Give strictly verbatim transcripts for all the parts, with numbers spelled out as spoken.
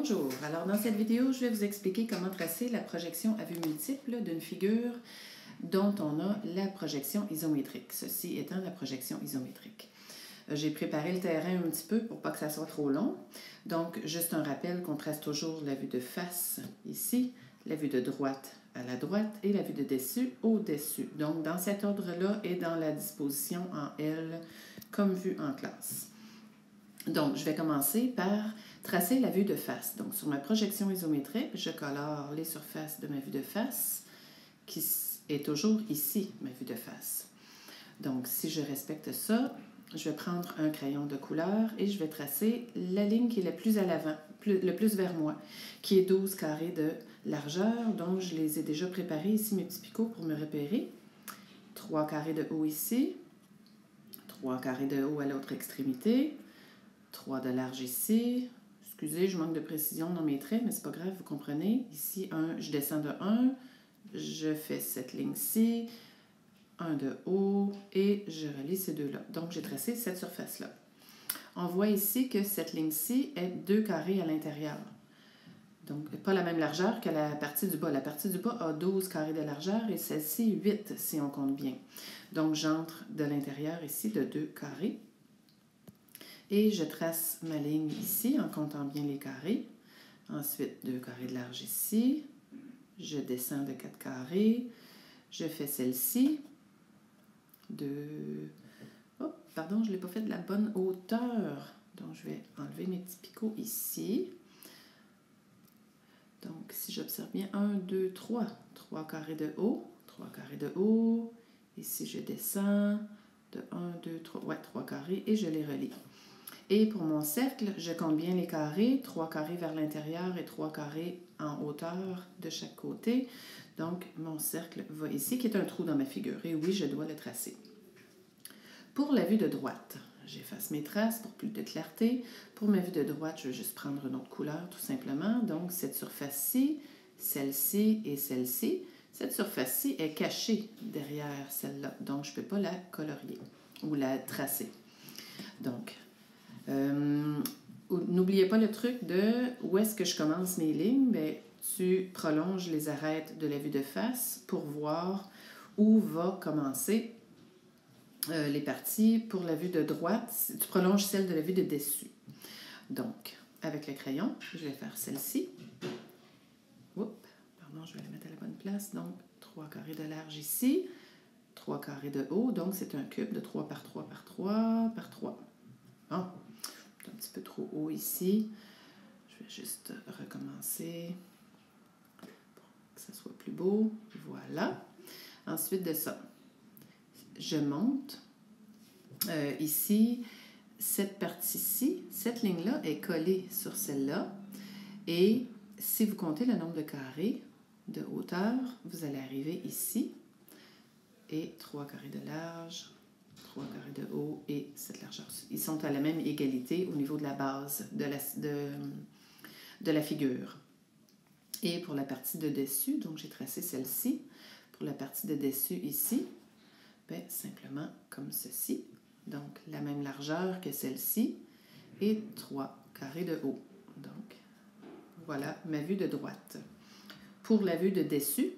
Bonjour, alors dans cette vidéo, je vais vous expliquer comment tracer la projection à vue multiple d'une figure dont on a la projection isométrique, ceci étant la projection isométrique. J'ai préparé le terrain un petit peu pour pas que ça soit trop long, donc juste un rappel qu'on trace toujours la vue de face ici, la vue de droite à la droite et la vue de dessus au dessus. Donc dans cet ordre-là et dans la disposition en L comme vue en classe. Donc, je vais commencer par tracer la vue de face. Donc, sur ma projection isométrique, je colore les surfaces de ma vue de face, qui est toujours ici, ma vue de face. Donc, si je respecte ça, je vais prendre un crayon de couleur et je vais tracer la ligne qui est la plus à l'avant, le plus vers moi, qui est douze carrés de largeur. Donc, je les ai déjà préparés ici, mes petits picots, pour me repérer. trois carrés de haut ici, trois carrés de haut à l'autre extrémité, trois de large ici. Excusez, je manque de précision dans mes traits, mais c'est pas grave, vous comprenez. Ici, un, je descends de un, je fais cette ligne-ci, un de haut, et je relie ces deux-là. Donc, j'ai tracé cette surface-là. On voit ici que cette ligne-ci est deux carrés à l'intérieur. Donc, pas la même largeur que la partie du bas. La partie du bas a douze carrés de largeur et celle-ci, huit, si on compte bien. Donc, j'entre de l'intérieur ici de deux carrés. Et je trace ma ligne ici en comptant bien les carrés. Ensuite, deux carrés de large ici. Je descends de quatre carrés. Je fais celle-ci. Deux... Oh, pardon, je ne l'ai pas fait de la bonne hauteur. Donc, je vais enlever mes petits picots ici. Donc, si j'observe bien, un, deux, trois. Trois carrés de haut. Trois carrés de haut. Ici, je descends de un, deux, trois. Ouais, trois carrés et je les relie. Et pour mon cercle, je compte bien les carrés, trois carrés vers l'intérieur et trois carrés en hauteur de chaque côté. Donc, mon cercle va ici, qui est un trou dans ma figure. Et oui, je dois le tracer. Pour la vue de droite, j'efface mes traces pour plus de clarté. Pour ma vue de droite, je vais juste prendre une autre couleur, tout simplement. Donc, cette surface-ci, celle-ci et celle-ci. Cette surface-ci est cachée derrière celle-là. Donc, je ne peux pas la colorier ou la tracer. Donc, Euh, n'oubliez pas le truc de où est-ce que je commence mes lignes. Bien, tu prolonges les arêtes de la vue de face pour voir où va commencer euh, les parties. Pour la vue de droite, tu prolonges celle de la vue de dessus. Donc, avec le crayon, je vais faire celle-ci. Oups, pardon, je vais la mettre à la bonne place. Donc, trois carrés de large ici, trois carrés de haut. Donc, c'est un cube de trois par trois par trois par trois. Bon. Un petit peu trop haut ici. Je vais juste recommencer pour que ça soit plus beau. Voilà. Ensuite de ça, je monte. Euh, ici, cette partie-ci, cette ligne-là est collée sur celle-là. Et si vous comptez le nombre de carrés de hauteur, vous allez arriver ici. Et trois carrés de large, trois carrés de haut et cette largeur. Ils sont à la même égalité au niveau de la base de la, de, de la figure. Et pour la partie de dessus, donc j'ai tracé celle-ci. Pour la partie de dessus ici, bien, simplement comme ceci. Donc la même largeur que celle-ci et trois carrés de haut. Donc voilà ma vue de droite. Pour la vue de dessus,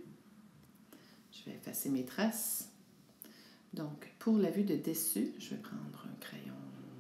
je vais effacer mes traces. Donc, pour la vue de dessus, je vais prendre un crayon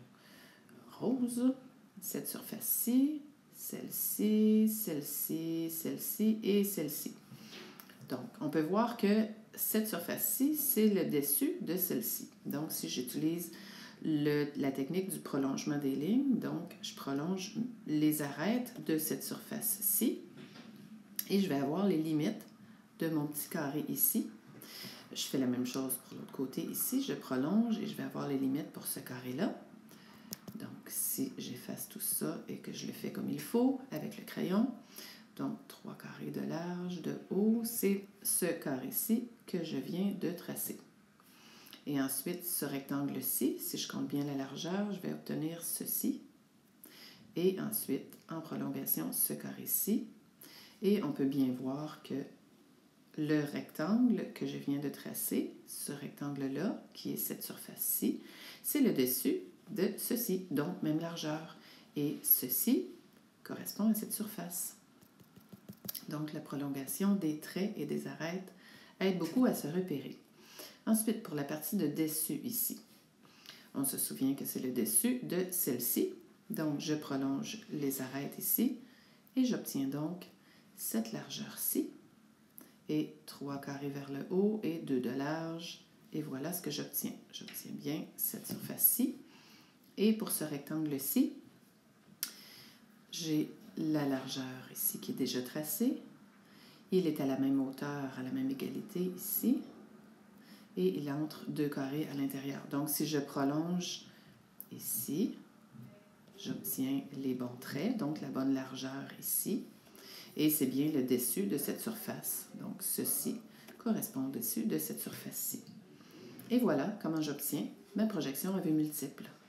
rose, cette surface-ci, celle-ci, celle-ci, celle-ci et celle-ci. Donc, on peut voir que cette surface-ci, c'est le dessus de celle-ci. Donc, si j'utilise la technique du prolongement des lignes, donc je prolonge les arêtes de cette surface-ci et je vais avoir les limites de mon petit carré ici. Je fais la même chose pour l'autre côté ici. Je prolonge et je vais avoir les limites pour ce carré-là. Donc, si j'efface tout ça et que je le fais comme il faut avec le crayon, donc trois carrés de large, de haut, c'est ce carré-ci que je viens de tracer. Et ensuite, ce rectangle-ci, si je compte bien la largeur, je vais obtenir ceci. Et ensuite, en prolongation, ce carré-ci. Et on peut bien voir que le rectangle que je viens de tracer, ce rectangle-là, qui est cette surface-ci, c'est le dessus de ceci, donc même largeur. Et ceci, correspond à cette surface. Donc, la prolongation des traits et des arêtes aide beaucoup à se repérer. Ensuite, pour la partie de dessus ici, on se souvient que c'est le dessus de celle-ci. Donc, je prolonge les arêtes ici et j'obtiens donc cette largeur-ci et trois carrés vers le haut et deux de large. Et voilà ce que j'obtiens. J'obtiens bien cette surface-ci. Et pour ce rectangle-ci, j'ai la largeur ici qui est déjà tracée. Il est à la même hauteur, à la même égalité ici. Et il entre deux carrés à l'intérieur. Donc, si je prolonge ici, j'obtiens les bons traits, donc la bonne largeur ici. Et c'est bien le dessus de cette surface. Donc, ceci correspond au dessus de cette surface-ci. Et voilà comment j'obtiens ma projection à vue multiple.